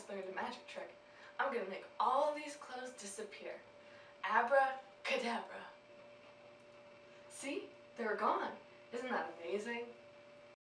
learned a magic trick. I'm gonna make all these clothes disappear. Abracadabra. See? They're gone. Isn't that amazing?